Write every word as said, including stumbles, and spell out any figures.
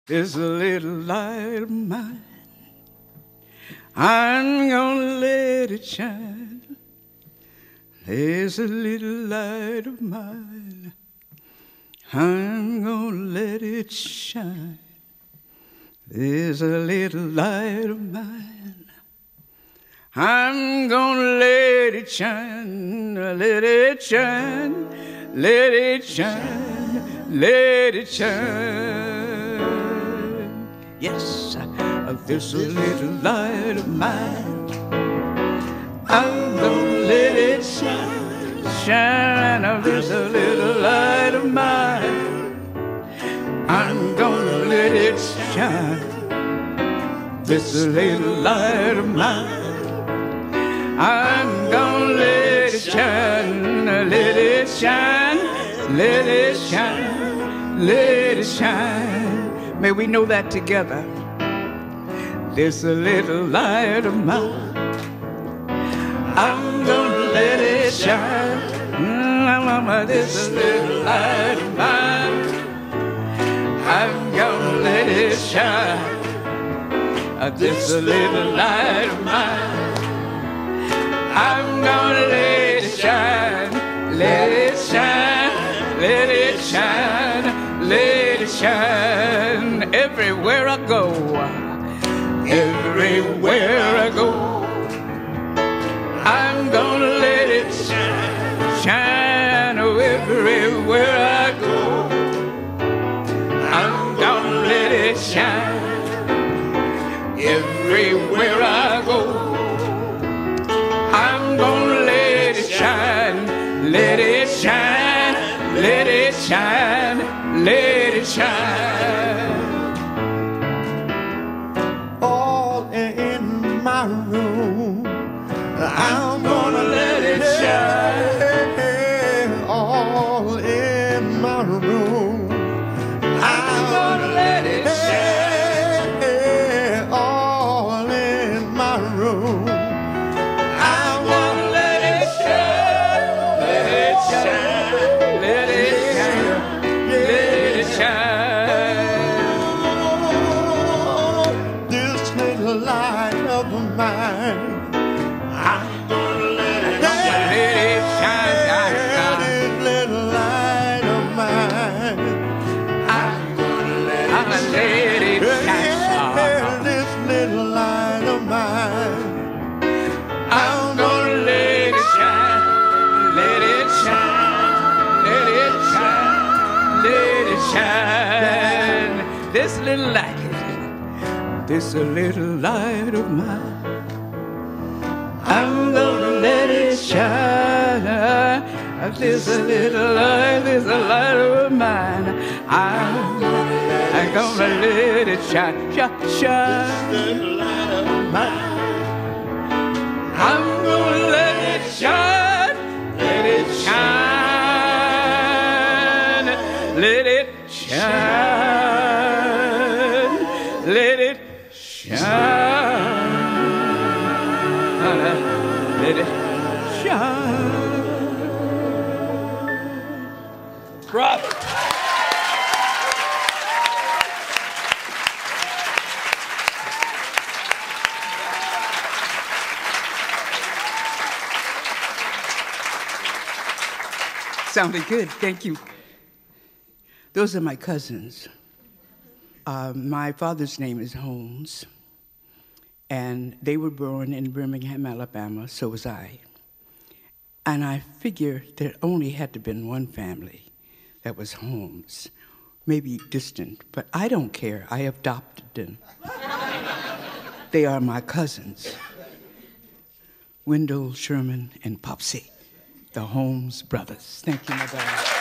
This little light of mine, I'm gonna let it shine. There's a little light of mine, I'm gonna let it shine. There's a little light of mine, I'm gonna let it shine. Let it shine, let it shine, let it shine. Yes, there's a little light of mine, I'm gonna let it shine, shine. There's a little light of mine, I'm gonna let it shine. This little light of mine, I'm gonna let it shine. Let it shine, let it shine, let it shine. May we know that together. This little light of mine, I'm gonna let it shine. Mm, this little light of mine, I'm gonna let it shine. This little light of mine, I'm gonna let it shine. Let it shine, let it shine, let it shine. Everywhere I go, everywhere I go, I'm gonna let it shine, shine. Oh, everywhere I go, I'm gonna let it shine. Everywhere I go, I'm gonna let it shine. Let it shine, let it shine, let it shine. All in my room, I'm gonna let it shine. All in my room, I'm gonna let it shine. All in my room, I'm gonna let it shine. Let it shine, Let it shine, let it shine. This little light of mine, I'm gonna let it shine. Let it shine, shine, shine. This little light of mine, I'm gonna let it I'm gonna let it shine. This little light of mine, I'm gonna let it shine. Let it shine, let it shine, let it shine. This little light, this little light of mine, I'm gonna let it shine. This little light, this light of mine, I'm, I'm gonna let it shine, shine, shine. this little light of mine, I'm gonna let it shine, let it shine, let it shine, let it shine, let it shine. Bravo. Sounded good, thank you. Those are my cousins. Uh, my father's name is Holmes, and they were born in Birmingham, Alabama, so was I. And I figure there only had to have been one family that was Holmes, maybe distant, but I don't care, I adopted them. They are my cousins, Wendell, Sherman, and Popsy, the Holmes Brothers. Thank you, my darling.